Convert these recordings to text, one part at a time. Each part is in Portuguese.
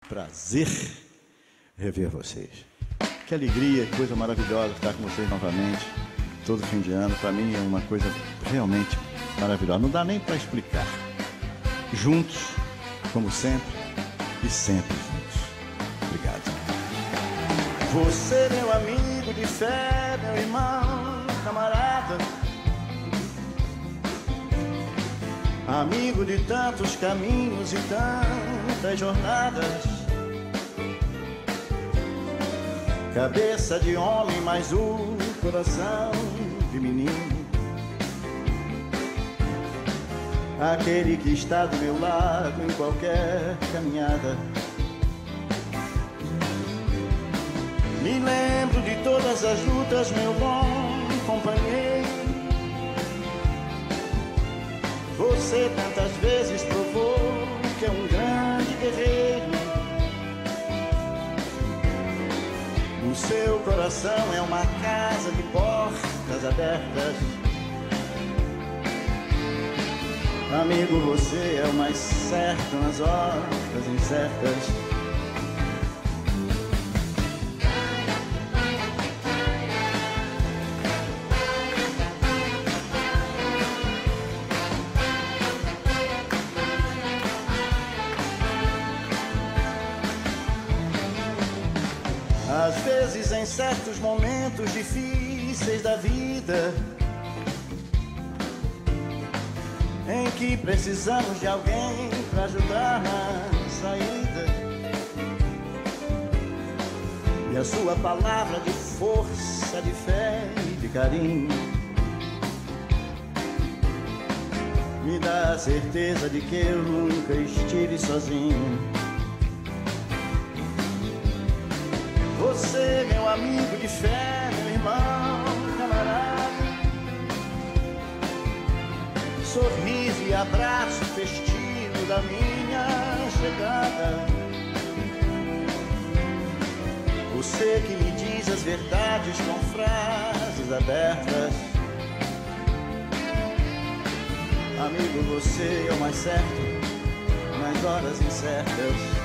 prazer rever vocês. Que alegria, que coisa maravilhosa estar com vocês novamente, todo fim de ano. Para mim é uma coisa realmente maravilhosa. Não dá nem para explicar. Juntos, como sempre, e sempre juntos. Obrigado. Você, meu amigo de fé, meu irmão, camarada, amigo de tantos caminhos e tantas jornadas, cabeça de homem, mas o coração de menino, aquele que está do meu lado em qualquer caminhada. Me lembro de todas as lutas, meu bom companheiro. Você tantas vezes provou que é um grande guerreiro. O seu coração é uma casa de portas abertas. Amigo, você é o mais certo nas horas incertas. Às vezes, em certos momentos difíceis da vida, em que precisamos de alguém para ajudar na saída, e a sua palavra de força, de fé e de carinho me dá a certeza de que eu nunca estive sozinho. Você, meu amigo de fé, meu irmão, camarada, sorriso e abraço festivo da minha chegada. Você que me diz as verdades com frases abertas. Amigo, você é o mais certo nas horas incertas.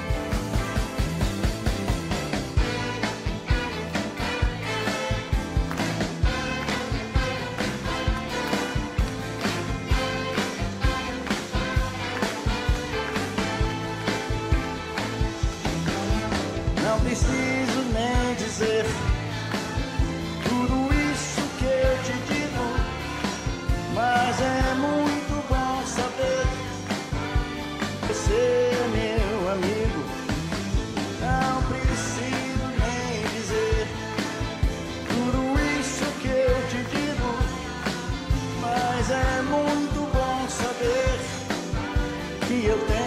Não preciso nem dizer tudo isso que eu te digo, mas é muito bom saber que você é meu amigo. Não preciso nem dizer tudo isso que eu te digo, mas é muito bom saber que eu tenho